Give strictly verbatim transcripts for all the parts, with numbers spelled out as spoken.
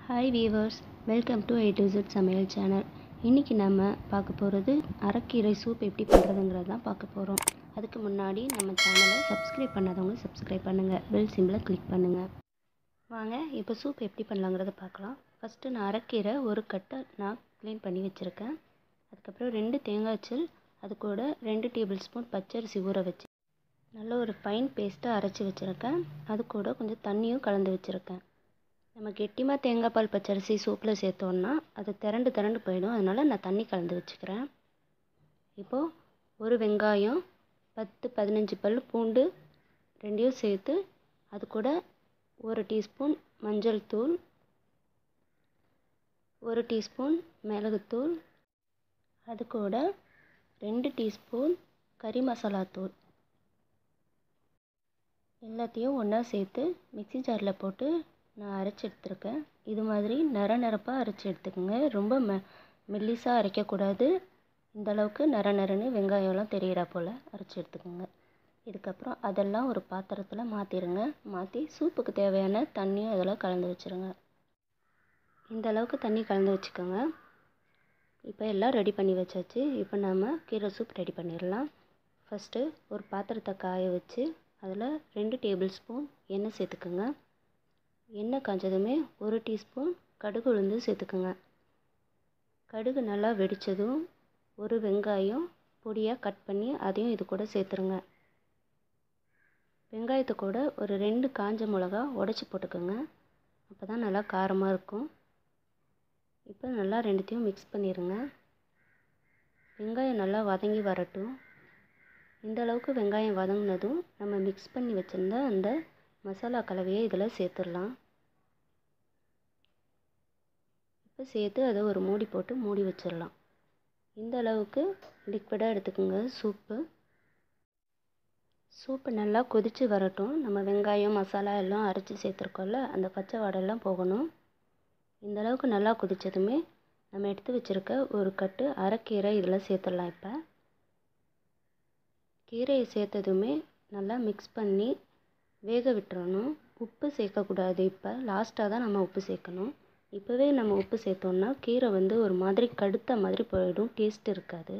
Hi viewers, welcome to A to Z சமையல் channel. இன்றைக்கி நம்ம பார்க்க போகிறது அரைக்கீரை சூப் எப்படி பண்ணுறதுங்கிறது தான் பார்க்க போகிறோம். அதுக்கு முன்னாடி நம்ம சேனலை சப்ஸ்கிரைப் பண்ணாதவங்க சப்ஸ்கிரைப் பண்ணுங்கள், பெல் சிம்பிளை கிளிக் பண்ணுங்கள். வாங்க இப்போ சூப் எப்படி பண்ணலாங்கிறத பார்க்கலாம். ஃபஸ்ட்டு நான் அரைக்கீரை ஒரு கட்டை நான் க்ளீன் பண்ணி வச்சுருக்கேன். அதுக்கப்புறம் ரெண்டு தேங்காய்ச்சல், அது கூட ரெண்டு டேபிள் ஸ்பூன் பச்சரிசி ஊற வச்சு நல்ல ஒரு ஃபைன் பேஸ்ட்டாக அரைச்சி வச்சுருக்கேன். அது கூட கொஞ்சம் தண்ணியும் கலந்து வச்சுருக்கேன். நம்ம கெட்டிமாக தேங்காய் பால் பச்சரிசி சூப்பில் சேர்த்தோன்னா அது திரண்டு திரண்டு போயிடும். அதனால் நான் தண்ணி கலந்து வச்சுக்கிறேன். இப்போது ஒரு வெங்காயம், பத்து பதினஞ்சு பல் பூண்டு ரெண்டையும் சேர்த்து அது கூட ஒரு டீஸ்பூன் மஞ்சள் தூள், ஒரு டீஸ்பூன் மிளகுத்தூள், அது கூட ரெண்டு டீஸ்பூன் கறி மசாலா தூள் எல்லாத்தையும் ஒன்றா சேர்த்து மிக்ஸி ஜாரில் போட்டு நான் அரைச்சி எடுத்துருக்கேன். இது மாதிரி நர நரப்பாக அரைச்சி எடுத்துக்கோங்க. ரொம்ப மெ மெல்லிசாக அரைக்கக்கூடாது. இந்தளவுக்கு நர நரன்னு வெங்காயம்லாம் தெரிகிறா போல் அரைச்சி எடுத்துக்கோங்க. இதுக்கப்புறம் அதெல்லாம் ஒரு பாத்திரத்தில் மாற்றிடுங்க. மாற்றி சூப்புக்கு தேவையான தண்ணியும் அதெல்லாம் கலந்து வச்சுருங்க. இந்த அளவுக்கு தண்ணி கலந்து வச்சுக்கோங்க. இப்போ எல்லாம் ரெடி பண்ணி வச்சாச்சு. இப்போ நம்ம கீரை சூப் ரெடி பண்ணிடலாம். ஃபஸ்ட்டு ஒரு பாத்திரத்தை காய வச்சு அதில் ரெண்டு டேபிள் ஸ்பூன் எண்ணெய் சேர்த்துக்குங்க. எண்ணெய் காஞ்சதுமே ஒரு டீஸ்பூன் கடுகு உளுந்து சேர்த்துக்குங்க. கடுகு நல்லா வெடித்ததும் ஒரு வெங்காயம் பொடியாக கட் பண்ணி அதையும் இது கூட சேர்த்துருங்க. வெங்காயத்தை கூட ஒரு ரெண்டு காஞ்ச மிளகா உடச்சி போட்டுக்கோங்க. அப்போ தான் நல்லா காரமாக இருக்கும். இப்போ நல்லா ரெண்டுத்தையும் மிக்ஸ் பண்ணிடுங்க. வெங்காயம் நல்லா வதங்கி வரட்டும். இந்த அளவுக்கு வெங்காயம் வதங்கினதும் நம்ம மிக்ஸ் பண்ணி வச்சுருந்த அந்த மசாலா கலவையை இதில் சேர்த்துடலாம். இப்போ சேர்த்து அதை ஒரு மூடி போட்டு மூடி வச்சிடலாம். இந்த அளவுக்கு லிக்விடாக எடுத்துக்கோங்க சூப்பு. சூப்பு நல்லா கொதித்து வரட்டும். நம்ம வெங்காயம் மசாலா எல்லாம் அரைச்சி சேர்த்துருக்கோம்ல, அந்த பச்சை வாடெல்லாம் போகணும். இந்த அளவுக்கு நல்லா கொதித்ததுமே நம்ம எடுத்து வச்சுருக்க ஒரு கட்டு அரைக்கீரை இதில் சேர்த்துடலாம். இப்போ கீரையை சேர்த்ததுமே நல்லா மிக்ஸ் பண்ணி வேக விட்டுறணும். உப்பு சேர்க்கக்கூடாது. இப்போ லாஸ்ட்டாக தான் நம்ம உப்பு சேர்க்கணும். இப்போவே நம்ம உப்பு சேர்த்தோம்னா கீரை வந்து ஒரு மாதிரி கடுத்த மாதிரி போயிடும், டேஸ்ட் இருக்காது.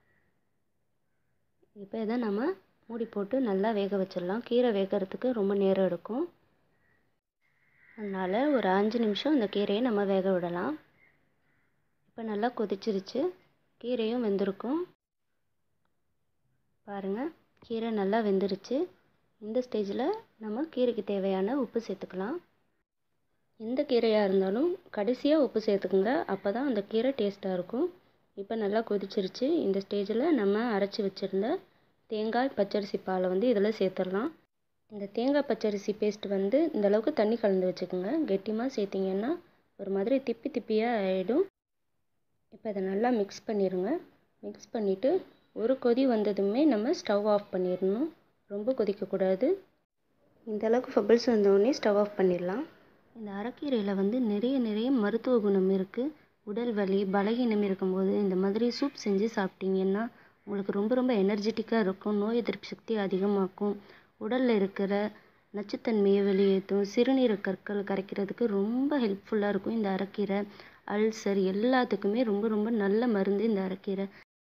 இப்போ இதை நம்ம மூடி போட்டு நல்லா வேக வச்சிடலாம். கீரை வேகிறதுக்கு ரொம்ப நேரம் எடுக்கும். அதனால் ஒரு அஞ்சு நிமிஷம் இந்த கீரையை நம்ம வேக விடலாம். இப்போ நல்லா கொதிச்சிருச்சு, கீரையும் வெந்திருக்கும். பாருங்கள், கீரை நல்லா வெந்துருச்சு. இந்த ஸ்டேஜில் நம்ம கீரைக்கு தேவையான உப்பு சேர்த்துக்கலாம். எந்த கீரையாக இருந்தாலும் கடைசியாக உப்பு சேர்த்துக்குங்க. அப்போ தான் அந்த கீரை டேஸ்ட்டாக இருக்கும். இப்போ நல்லா கொதிச்சிருச்சு. இந்த ஸ்டேஜில் நம்ம அரைச்சி வச்சுருந்த தேங்காய் பச்சரிசி பாலை வந்து இதில் சேர்த்துடலாம். இந்த தேங்காய் பச்சரிசி பேஸ்ட் வந்து இந்தளவுக்கு தண்ணி கலந்து வச்சுக்கோங்க. கெட்டிமாக சேர்த்திங்கன்னா ஒரு மாதிரி திப்பி திப்பியாக ஆகிடும். இப்போ இதை நல்லா மிக்ஸ் பண்ணிடுங்க. மிக்ஸ் பண்ணிவிட்டு ஒரு கொதி வந்ததுமே நம்ம ஸ்டவ் ஆஃப் பண்ணிடணும். ரொம்ப கொதிக்கக்கூடாது. இந்தளவுக்கு பபிள்ஸ் வந்தோடனே ஸ்டவ் ஆஃப் பண்ணிடலாம். இந்த அரைக்கீரையில் வந்து நிறைய நிறைய மருத்துவ குணம் இருக்குது. உடல் வலி பலகீனம் இருக்கும்போது இந்த மாதிரி சூப் செஞ்சு சாப்பிட்டிங்கன்னா உங்களுக்கு ரொம்ப ரொம்ப எனர்ஜெட்டிக்காக இருக்கும். நோய் எதிர்ப்பு சக்தி அதிகமாக்கும். உடலில் இருக்கிற நச்சுத்தன்மையை வெளியேற்றும். சிறுநீரக கற்கள் கரைக்கிறதுக்கு ரொம்ப ஹெல்ப்ஃபுல்லாக இருக்கும் இந்த அரைக்கீரை. அல்சர் எல்லாத்துக்குமே ரொம்ப ரொம்ப நல்ல மருந்து இந்த அரைக்கீரை.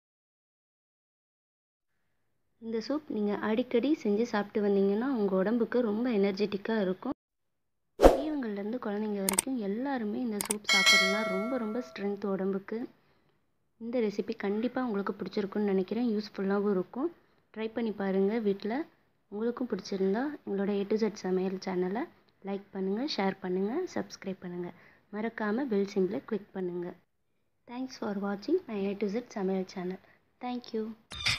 இந்த சூப் நீங்கள் அடிக்கடி செஞ்சு சாப்பிட்டு வந்தீங்கன்னா உங்கள் உடம்புக்கு ரொம்ப எனர்ஜெட்டிக்காக இருக்கும். பெரியவங்கள்லேருந்து குழந்தைங்க வரைக்கும் எல்லாருமே இந்த சூப் சாப்பிட்றதுலாம் ரொம்ப ரொம்ப ஸ்ட்ரென்த் உடம்புக்கு. இந்த ரெசிபி கண்டிப்பாக உங்களுக்கு பிடிச்சிருக்குன்னு நினைக்கிறேன். யூஸ்ஃபுல்லாகவும் இருக்கும். ட்ரை பண்ணி பாருங்கள் வீட்டில். உங்களுக்கும் பிடிச்சிருந்தா எங்களோட ஏ டு இசட் சமையல் சேனலை லைக் பண்ணுங்கள், ஷேர் பண்ணுங்கள், சப்ஸ்கிரைப் பண்ணுங்கள். மறக்காமல் பெல் சிம்பிளை கிளிக் பண்ணுங்கள். தேங்க்ஸ் ஃபார் வாட்சிங் மை ஏ டு இசட் சமையல் சேனல். தேங்க்யூ.